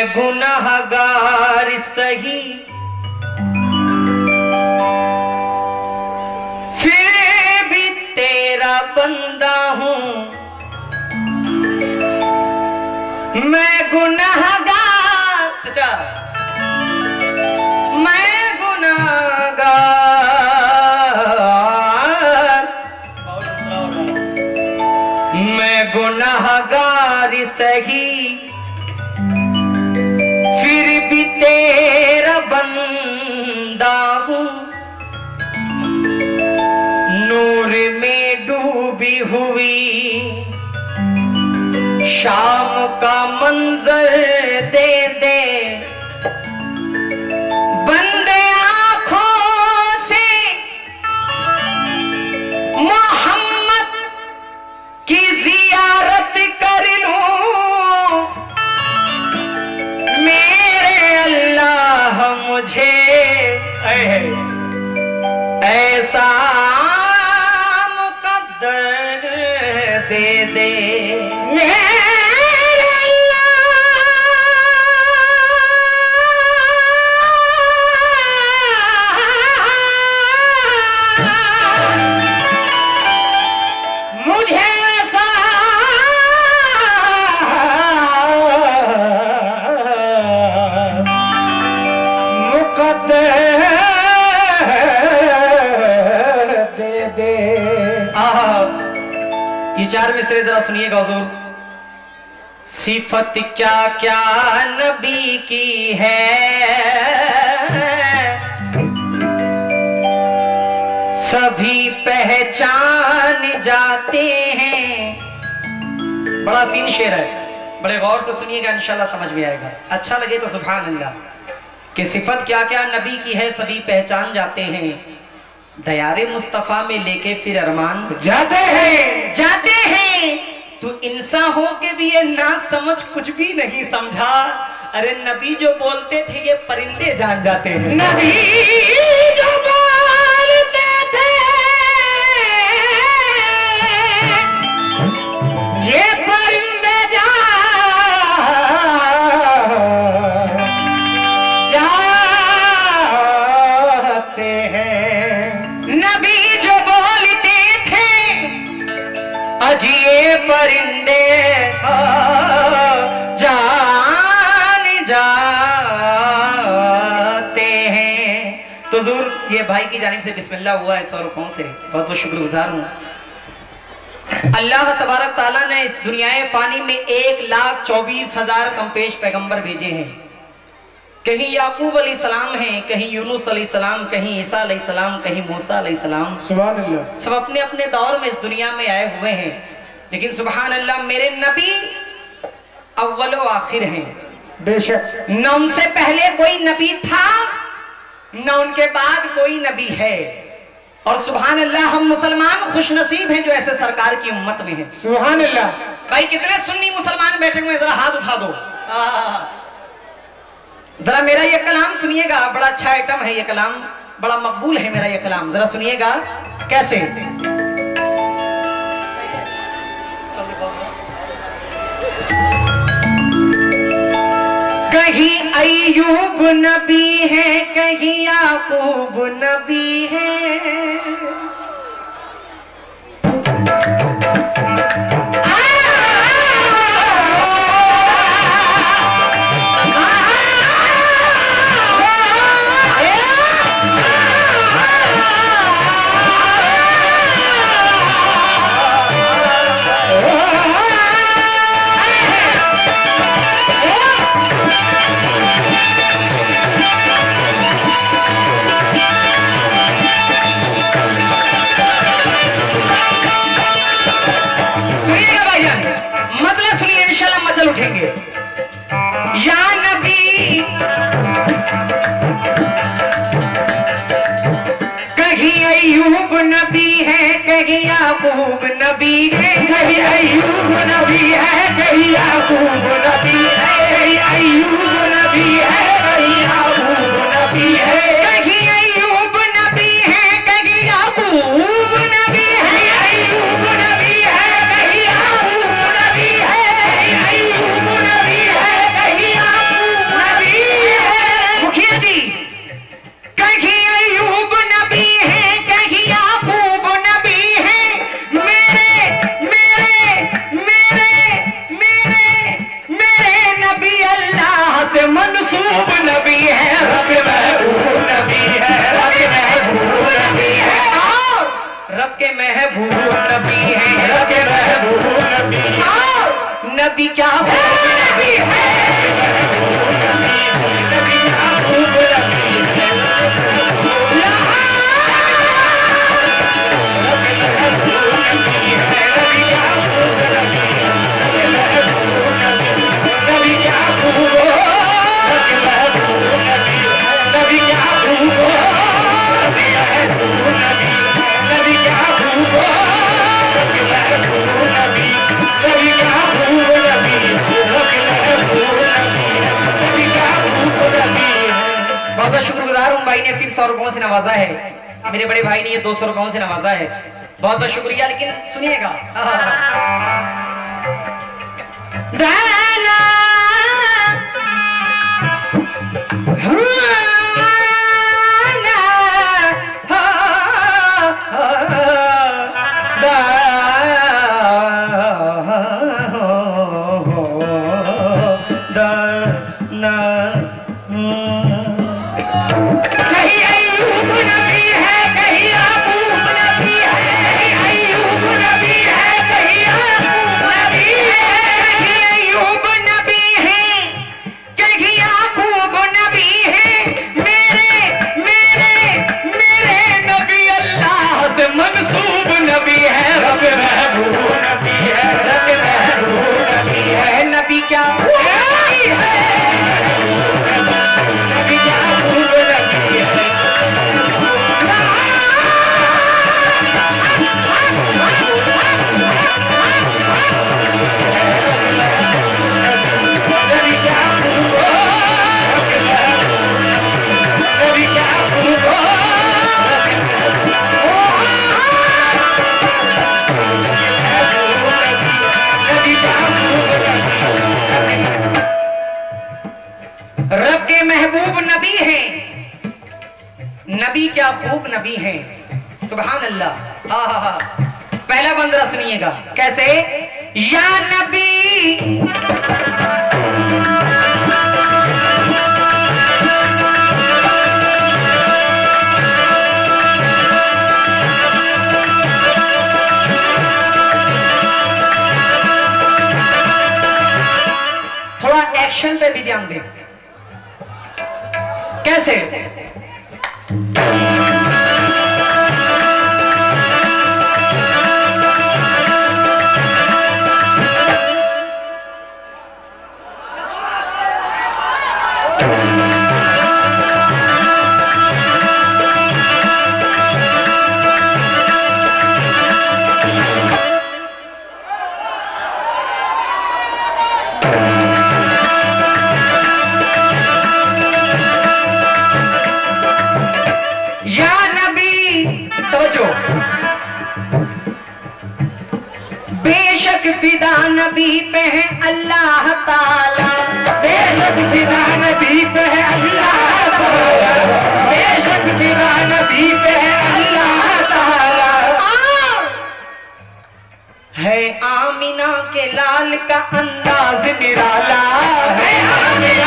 गुनहगार सही फिर भी तेरा बंदा हूं। मैं गुनहगार, चाचा मैं गुनहगार, मैं गुनहगार सही फिर भी तेरा बंदा हूं। नूर में डूबी हुई शाम का मंजर दे दे, बंदे आंखों से मोहम्मद की जियारत कर लूं। मेरे अल्लाह मुझे ऐसा मुकद्दर दे दे। ये चार मिसरे जरा सुनिएगा हुजूर। सिफत क्या क्या नबी की है, सभी पहचान जाते हैं। बड़ा सीन शेर है, बड़े गौर से सुनिएगा, इंशाल्लाह समझ में आएगा। अच्छा लगे तो सुभान अल्लाह। कि सिफत क्या क्या नबी की है, सभी पहचान जाते हैं। दयारे मुस्तफा में लेके फिर अरमान जाते हैं। तू इंसान हो के भी ये ना समझ कुछ भी नहीं समझा। अरे नबी जो बोलते थे ये परिंदे जान जाते हैं। नबी जो बोलते थे ये परिंदे जाते हैं। नबी जो बोलते थे अजी ये परिंदे जान जाते हैं। तो ज़रूर ये भाई की जानिब से बिस्मिल्लाह हुआ है 100 रुपयों से, बहुत बहुत शुक्रगुजार हूँ। अल्लाह तबारक ताला ने इस दुनियाए फानी में 1,24,000 कमपेश पैगंबर भेजे हैं। कहीं याकूब अलैहिस्सलाम हैं, कहीं यूनुस अलैहिस्सलाम, कहीं ईसा अलैहिस्सलाम, कहीं मूसा अलैहिस्सलाम। सुभान अल्लाह। सब अपने अपने दौर में इस दुनिया में आए हुए हैं, लेकिन सुभान अल्लाह मेरे नबी अव्वल व आखिर हैं। बेशक न उनसे पहले कोई नबी था न उनके बाद कोई नबी है। और सुभान अल्लाह हम मुसलमान खुशनसीब हैं जो ऐसे सरकार की उम्मत में हैं। सुभान अल्लाह। भाई कितने सुन्नी मुसलमान बैठे हुए, जरा हाथ उठा दो। जरा मेरा ये कलाम सुनिएगा, बड़ा अच्छा आइटम है ये कलाम, बड़ा मकबूल है मेरा ये कलाम। जरा सुनिएगा कैसे। कहीं अय्यूब नबी है, कहीं याकूब नबी है। भाई ने फिर 100 रुपयों से नवाजा है, मेरे बड़े भाई ने ये 200 रुपयों से नवाजा है, बहुत बहुत शुक्रिया। लेकिन सुनिएगा, रब के महबूब नबी हैं, नबी क्या खूब नबी हैं, सुभान अल्लाह। हा हा हा। पहला बंदरा सुनिएगा कैसे, या नबी थोड़ा एक्शन पे भी ध्यान दें, कैसे, बेशक फिदा नबी पे है अल्लाह ताला, बेशक फिदा नबी पे है अल्लाह ताला, बेशक फिदा नबी पे है अल्लाह ताला। है आमिना के लाल का अंदाज निराला, है आमिना